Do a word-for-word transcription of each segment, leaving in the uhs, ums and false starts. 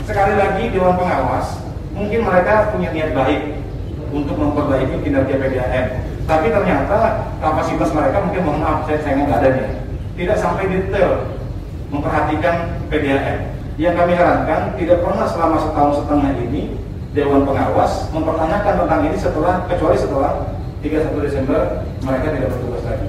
sekali lagi Dewan Pengawas mungkin mereka punya niat baik untuk memperbaiki kinerja P D A M, tapi ternyata kapasitas mereka mungkin mohon maaf saya sayangnya nggak ada nih, tidak sampai detail memperhatikan P D A M. Yang kami harapkan tidak pernah selama setahun setengah ini Dewan Pengawas mempertanyakan tentang ini setelah kecuali setelah tiga puluh satu Desember mereka tidak bertugas lagi.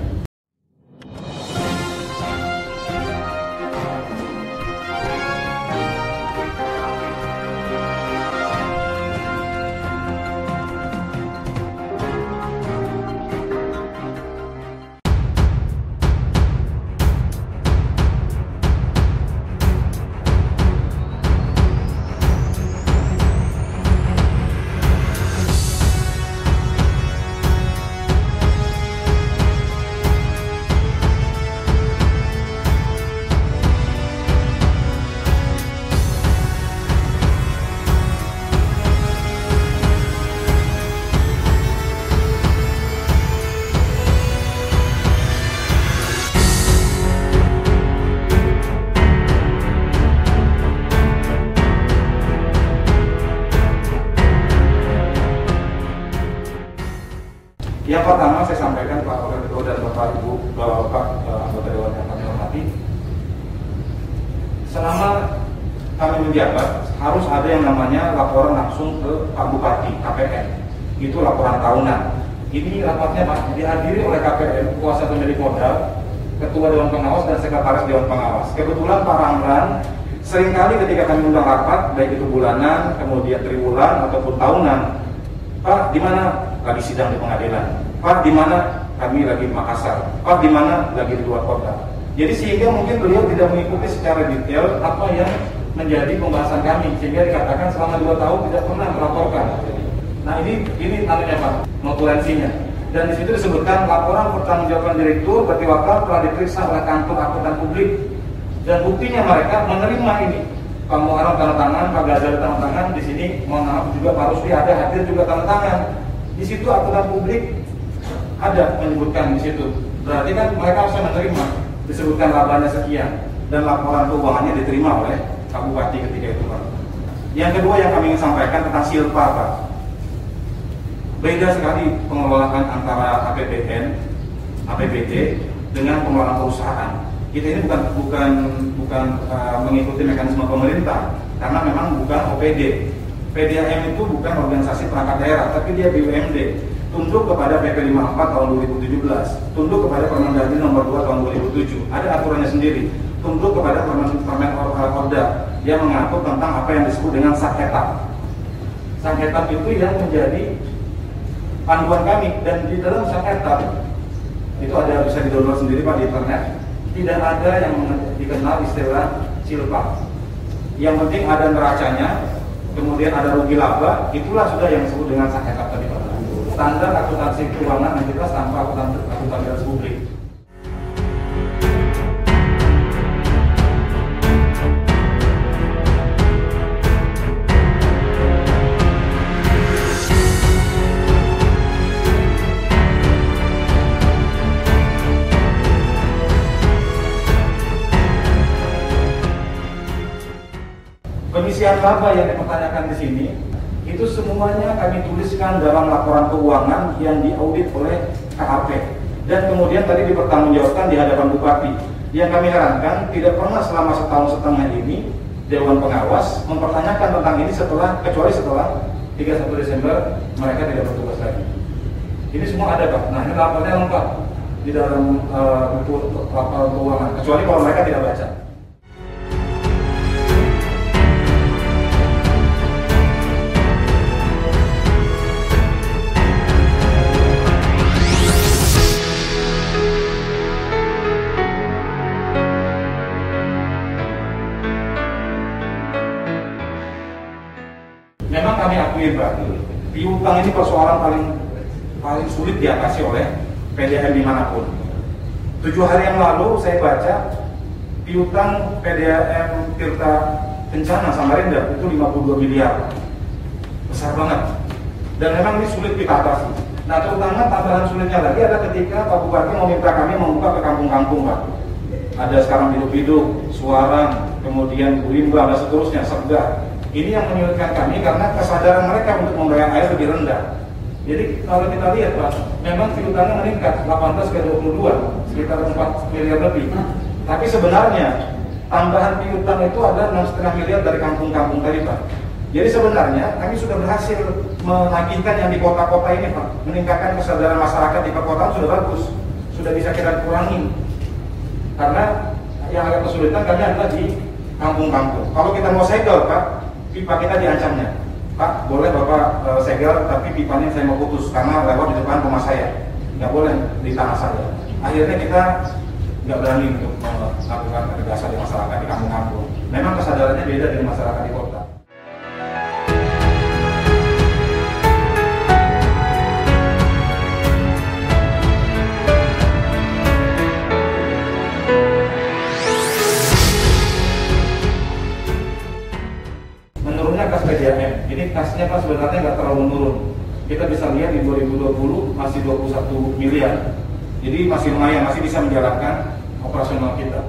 Yang pertama saya sampaikan Pak Wakil Ketua dan Bapak Ibu Bapak anggota Dewan yang kami hormati, selama kami menjabat harus ada yang namanya laporan langsung ke Pak Bupati K P M, itu laporan tahunan. Ini rapatnya Pak dihadiri oleh K P M, kuasa pemilik modal, Ketua Dewan Pengawas dan Sekretaris Dewan Pengawas. Kebetulan Pak Ramlan seringkali ketika kami undang rapat, baik itu bulanan, kemudian triwulan ataupun tahunan, Pak, di mana lagi sidang di pengadilan? Pak, di mana kami lagi di Makassar? Pak, di mana lagi di luar kota? Jadi sehingga mungkin beliau tidak mengikuti secara detail apa yang menjadi pembahasan kami, sehingga dikatakan selama dua tahun tidak pernah melaporkan. Nah ini ini namanya Pak, notulensinya. Dan di situ disebutkan laporan pertanggungjawaban direktur berarti wakil telah diperiksa oleh kantor akuntan publik, dan buktinya mereka menerima ini. Pak Muharram tanda tangan, Pak Ghazali tanda tangan, di sini mohon maaf juga Pak Rusli ada hadir juga tanda tangan. Di situ akuntan publik ada menyebutkan di situ. Berarti kan mereka harus menerima, disebutkan labanya sekian dan laporan keuangannya diterima oleh Pak Bupati ketika itu Pak. Yang kedua yang kami ingin sampaikan tentang silpa Pak. Beda sekali pengelolaan antara A P B N, A P B D dengan pengelolaan perusahaan. Kita ini bukan bukan bukan uh, mengikuti mekanisme pemerintah, karena memang bukan O P D. P D A M itu bukan organisasi perangkat daerah, tapi dia B U M D, tunduk kepada P P lima puluh empat tahun dua ribu tujuh belas, tunduk kepada Permendagri nomor dua tahun dua ribu tujuh. Ada aturannya sendiri, tunduk kepada Permen Orda yang mengatur tentang apa yang disebut dengan sengketa. Sengketa itu yang menjadi panduan kami, dan di dalam sengketa itu ada bisa di-download sendiri Pak di internet. Tidak ada yang dikenal istilah silpa. Yang penting ada neracanya, kemudian ada rugi laba, itulah sudah yang disebut dengan sengketa tadi Pak. Standar akuntansi keuangan entitas tanpa akuntabilitas publik. Pengisian laba yang dipertanyakan di sini itu semuanya kami tuliskan dalam laporan keuangan yang diaudit oleh K A P, dan kemudian tadi dipertanggungjawabkan di hadapan Bupati. Yang kami harapkan tidak pernah selama setahun setengah ini Dewan Pengawas mempertanyakan tentang ini setelah kecuali setelah tiga puluh satu Desember mereka tidak bertugas lagi. Ini semua ada Pak. Nah ini laporannya lengkap di dalam uh, buku laporan keuangan, kecuali kalau mereka tidak baca. Memang kami akui Pak, piutang ini persoalan paling paling sulit diatasi oleh P D A M dimanapun. Tujuh hari yang lalu saya baca piutang P D A M Tirta Kencana Samarinda itu lima puluh dua miliar, besar banget. Dan memang ini sulit kita atasi. Nah terutama tambahan sulitnya lagi ada ketika Pak Bupati meminta kami membuka ke kampung-kampung Pak. Ada sekarang Biduk-Biduk, Suarang, kemudian Bulimba, dan seterusnya, Segah. Ini yang menyulitkan kami karena kesadaran mereka untuk membayar air lebih rendah. Jadi kalau kita lihat Pak, memang piutannya meningkat delapan belas ke dua puluh dua, sekitar empat miliar lebih. Tapi sebenarnya tambahan piutang itu ada enam koma lima miliar dari kampung-kampung tadi Pak. Jadi sebenarnya kami sudah berhasil menagihkan yang di kota-kota ini Pak, meningkatkan kesadaran masyarakat di perkotaan sudah bagus, sudah bisa kita kurangi. Karena yang agak kesulitan kami adalah di kampung-kampung. Kalau kita mau segel Pak, pipa kita diancamnya. Pak, boleh Bapak e, segel, tapi pipanya saya mau putus karena lewat di depan rumah saya, nggak boleh di tanah saya. Akhirnya kita nggak berani untuk melakukan ketegasan di masyarakat di kampung-kampung. Memang kesadarannya beda dari masyarakat di kota. Kas P D A M, ini kasnya kan sebenarnya nggak terlalu menurun. Kita bisa lihat di dua ribu dua puluh masih dua puluh satu miliar, jadi masih lumayan, masih bisa menjalankan operasional kita.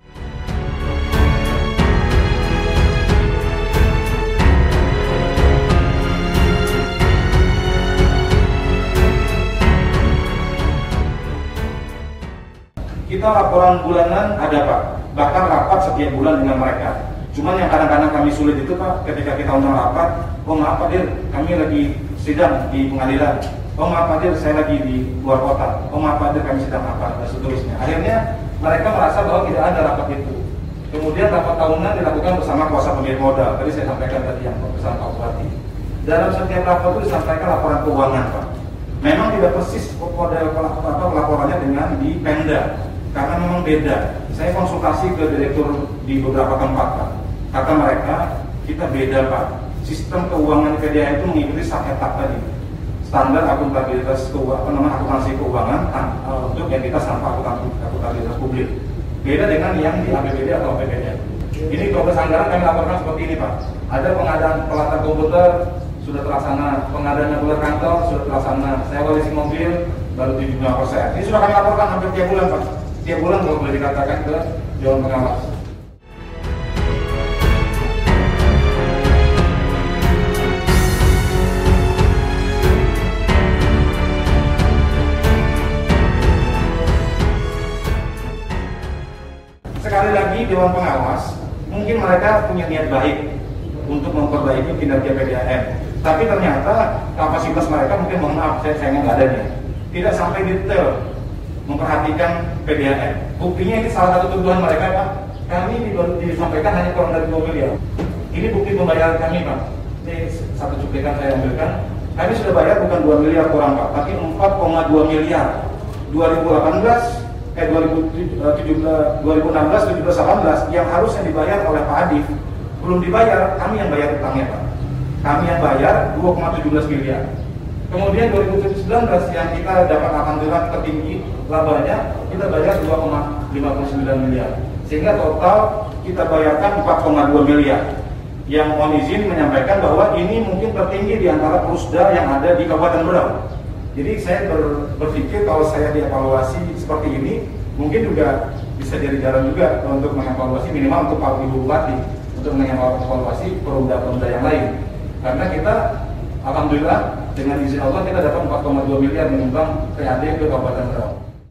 Kita laporan bulanan ada Pak, bahkan rapat setiap bulan dengan mereka. Cuman yang kadang-kadang kami sulit itu Pak, ketika kita undang rapat, oh maaf Pak Dir, kami lagi sidang di pengadilan, oh maaf Pak Dir, saya lagi di luar kota, oh maaf Pak Dir, kami sidang apa, dan seterusnya. Akhirnya mereka merasa bahwa tidak ada rapat itu. Kemudian rapat tahunan dilakukan bersama kuasa pemilik modal, tadi saya sampaikan tadi yang bersama Pak Bupati. Dalam setiap rapat itu disampaikan laporan keuangan Pak. Memang tidak persis model laporannya dengan di Pemda, karena memang beda. Saya konsultasi ke direktur di beberapa tempat Pak. Kata mereka, kita beda Pak. Sistem keuangan P D A itu mengikuti SAKETA tadi, standar akuntabilitas keuangan, apa namanya akuntansi keuangan uh, untuk yang kita sampah akuntabilitas publik. Beda dengan yang di A P B D atau A P B N. Ini progres anggaran kami laporkan seperti ini Pak. Ada pengadaan peralatan komputer sudah terlaksana, pengadaan mobil kantor sudah terlaksana, sewa leasing mobil baru tujuh puluh lima persen. Ini sudah kami laporkan hampir tiap bulan Pak. Tiap bulan kalau boleh dikatakan ke Dewan Pengawas. Sekali lagi Dewan Pengawas, mungkin mereka punya niat baik untuk memperbaiki kinerja P D A M, tapi ternyata kapasitas mereka mungkin mohon maaf saya sayangnya nggak ada nih, tidak sampai detail memperhatikan P D A M. Buktinya ini salah satu tuduhan mereka Pak, kami disampaikan hanya kurang dari dua miliar. Ini bukti pembayaran kami Pak. Ini satu cuplikan saya ambilkan. Kami sudah bayar bukan dua miliar kurang Pak, tapi empat koma dua miliar. dua ribu delapan belas eh dua ribu tujuh belas, dua ribu enam belas, tujuh belas, delapan belas yang harusnya dibayar oleh Pak Adif belum dibayar, kami yang bayar utangnya Pak. Kami yang bayar dua koma tujuh belas miliar. Kemudian dua ribu sembilan belas yang kita dapat alhamdulillah tertinggi labanya, kita bayar dua koma lima puluh sembilan miliar. Sehingga total kita bayarkan empat koma dua miliar. Yang mohon izin menyampaikan bahwa ini mungkin tertinggi di antara Pusda yang ada di Kabupaten Berau. Jadi saya ber, berpikir kalau saya dievaluasi seperti ini, mungkin juga bisa jadi jalan juga untuk mengevaluasi minimal untuk Pak Ibu Bupati, untuk mengevaluasi perumda-perumda yang lain. Karena kita alhamdulillah dengan izin Allah kita dapat empat koma dua miliar menyumbang P A D ke Kabupaten Berau.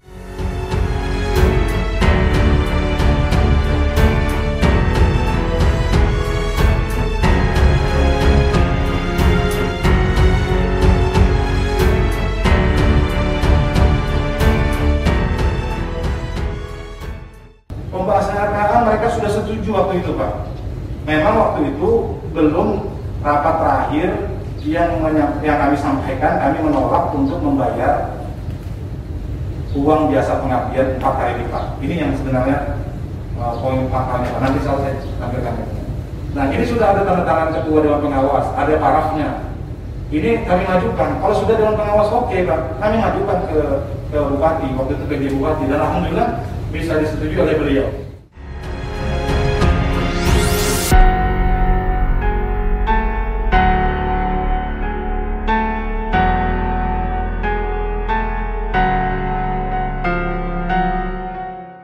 Pembahasan R K A mereka sudah setuju waktu itu Pak. Memang waktu itu belum rapat terakhir yang, yang kami sampaikan, kami menolak untuk membayar uang biasa pengabdian empat kali lipat. Ini yang sebenarnya uh, poin pakalnya Pak. Nanti saya tampilkan. Nah ini sudah ada tanda tangan ketua Dewan Pengawas, ada parafnya. Ini kami majukan. Kalau sudah Dewan Pengawas oke okay, Pak, kami majukan ke, ke Bupati, waktu itu P J Bupati, dan alhamdulillah bisa disetujui oleh beliau.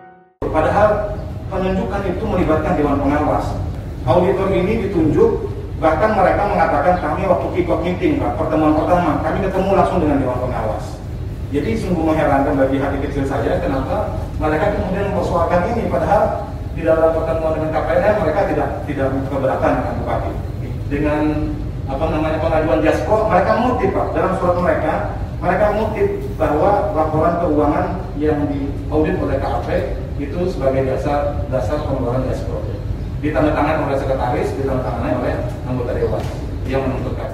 Padahal penunjukan itu melibatkan Dewan Pengawas. Auditor ini ditunjuk Bahkan mereka mengatakan kami waktu kick-off meeting, Pak, pertemuan pertama, kami ketemu langsung dengan Dewan Pengawas. Jadi sungguh mengherankan bagi hati kecil saya, kenapa mereka kemudian mempersoalkan ini, padahal di dalam pertemuan dengan K P M mereka tidak tidak keberatan dengan Bupati. Dengan apa namanya pengajuan Jaspro, mereka mengutip, Pak, dalam surat mereka, mereka mengutip bahwa laporan keuangan yang diaudit oleh K A P itu sebagai dasar dasar pengeluaran Jaspro. Ditandatangani oleh sekretaris, ditandatangani oleh anggota dewan yang menuntut K P